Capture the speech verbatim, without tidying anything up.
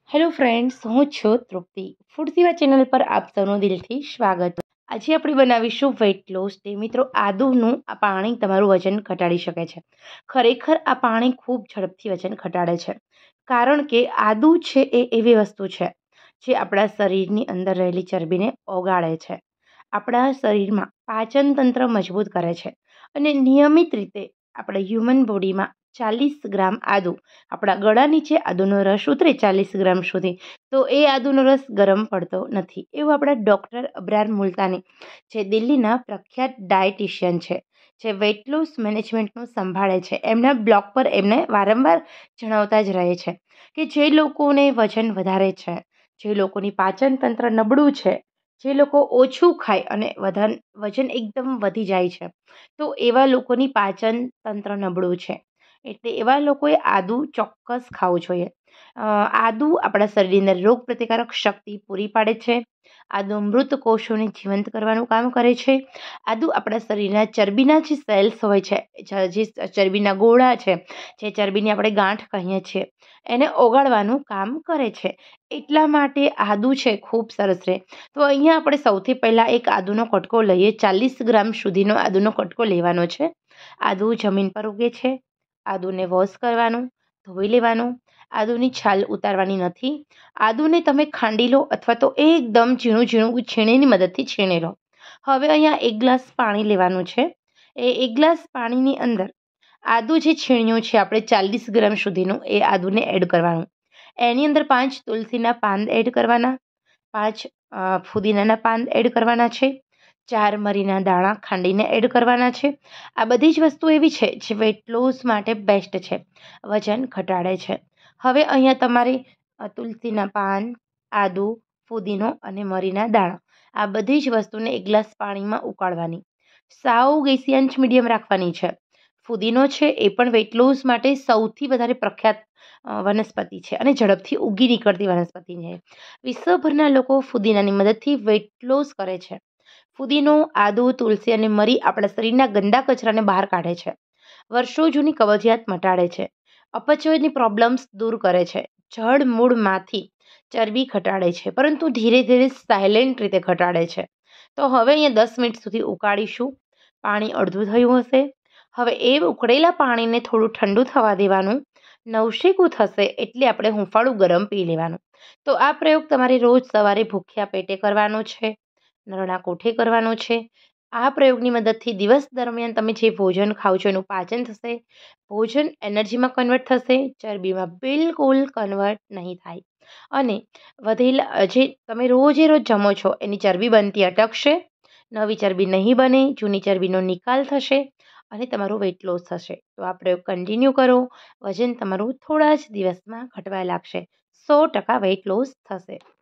Hello friends, હું છું તૃપ્તિ. Food સેવા ચેનલ પર આપ સૌનું દિલથી સ્વાગત. આજે આપણે બનાવીશું વેઇટ લોસ ડે. મિત્રો, આદુનું આ પાણી તમારું વજન ઘટાડી શકે છે. ખરેખર આ પાણી ખૂબ ઝડપથી વજન ઘટાડે છે, કારણ કે આદુ છે એ એવી વસ્તુ છે જે આપણા શરીરની અંદર રહેલી ચરબીને ઓગાળે છે, આપણા શરીરમાં પાચન તંત્ર મજબૂત કરે છે અને નિયમિત રીતે આપણે હ્યુમન બોડીમાં ચાલીસ ગ્રામ આદુ, આપણા ગળા નીચે આદુનો રસ ઉતરે ચાલીસ ગ્રામ સુધી, તો એ આદુનો રસ ગરમ પડતો નથી, એવું આપણા ડૉક્ટર અબરાર મુલ્તાની, જે દિલ્હીના પ્રખ્યાત ડાયટિશિયન છે, જે વેઇટ લોસ મેનેજમેન્ટનું સંભાળે છે, એમના બ્લોગ પર એમને વારંવાર જણાવતા જ રહે છે કે જે લોકોને વજન વધારે છે, જે લોકોની પાચન તંત્ર નબળું છે, જે લોકો ઓછું ખાય અને વધારે વજન એકદમ વધી જાય છે, તો એવા લોકોની પાચન તંત્ર નબળું છે, એટલે એવા લોકોએ આદુ ચોક્કસ ખાવું જોઈએ. આદુ આપણા શરીરની અંદર રોગ પ્રતિકારક શક્તિ પૂરી પાડે છે. આદુ મૃત કોષોને જીવંત કરવાનું કામ કરે છે. આદુ આપણા શરીરના ચરબીના જે સેલ્સ હોય છે, જે ચરબીના ગોળા છે, જે ચરબીની આપણે ગાંઠ કહીએ છીએ, એને ઓગાળવાનું કામ કરે છે. એટલા માટે આદુ છે ખૂબ સરસ રહે. તો અહીંયા આપણે સૌથી પહેલાં એક આદુનો કટકો લઈએ. ચાલીસ ગ્રામ સુધીનો આદુનો કટકો લેવાનો છે. આદુ જમીન પર ઉગે છે. આદુને વોશ કરવાનું, ધોઈ લેવાનું. આદુની છાલ ઉતારવાની નથી. આદુને તમે ખાંડી લો અથવા તો એકદમ ઝીણું ઝીણું છીણીની મદદથી છીણી લો. હવે અહીંયા એક ગ્લાસ પાણી લેવાનું છે. એ એક ગ્લાસ પાણીની અંદર આદુ જે છીણ્યું છે આપણે ચાલીસ ગ્રામ સુધીનું, એ આદુને એડ કરવાનું. એની અંદર પાંચ તુલસીના પાન એડ કરવાના, પાંચ ફુદીનાના પાન એડ કરવાના છે, ચાર મરીના દાણા ખાંડીને એડ કરવાના છે. આ બધી જ વસ્તુ એવી છે જે વેઇટ લોસ માટે બેસ્ટ છે, વજન ઘટાડે છે. હવે અહીંયા તમારે તુલસીના પાન, આદુ, ફુદીનો અને મરીના દાણા, આ બધી જ વસ્તુને એક ગ્લાસ પાણીમાં ઉકાળવાની. સાવ ગેસની આંચ મીડિયમ રાખવાની છે. ફુદીનો છે એ પણ વેઇટ લોસ માટે સૌથી વધારે પ્રખ્યાત વનસ્પતિ છે અને ઝડપથી ઉગી નીકળતી વનસ્પતિ છે. વિશ્વભરના લોકો ફુદીનાની મદદથી વેઇટ લોસ કરે છે. ફુદીનો, આદુ, તુલસી અને મરી આપણા શરીરના ગંદા કચરાને બહાર કાઢે છે, વર્ષો જૂની કબજિયાત મટાડે છે, અપચયની પ્રોબ્લેમ્સ દૂર કરે છે, જડ મૂળમાંથી ચરબી ઘટાડે છે, પરંતુ ધીરે ધીરે સાયલેન્ટ રીતે ઘટાડે છે. તો હવે અહીંયા દસ મિનિટ સુધી ઉકાળીશું. પાણી અડધું થયું હશે. હવે એ ઉકળેલા પાણીને થોડું ઠંડુ થવા દેવાનું. નવશેકું થશે એટલે આપણે હુંફાળું ગરમ પી લેવાનું. તો આ પ્રયોગ તમારે રોજ સવારે ભૂખ્યા પેટે કરવાનો છે, નરણા કોઠે કરવાનો છે. આ પ્રયોગની મદદથી દિવસ દરમિયાન તમે જે ભોજન ખાઓ છો એનું પાચન થશે, ભોજન એનર્જીમાં કન્વર્ટ થશે, ચરબીમાં બિલકુલ કન્વર્ટ નહીં થાય અને વધેલા જે તમે રોજે રોજ જમો છો એની ચરબી બનતી અટકશે, નવી ચરબી નહીં બને, જૂની ચરબીનો નિકાલ થશે અને તમારું વેઇટ લોસ થશે. તો આ પ્રયોગ કન્ટિન્યુ કરો. વજન તમારું થોડા જ દિવસમાં ઘટવા લાગશે. સો ટકા વેઇટ લોસ થશે.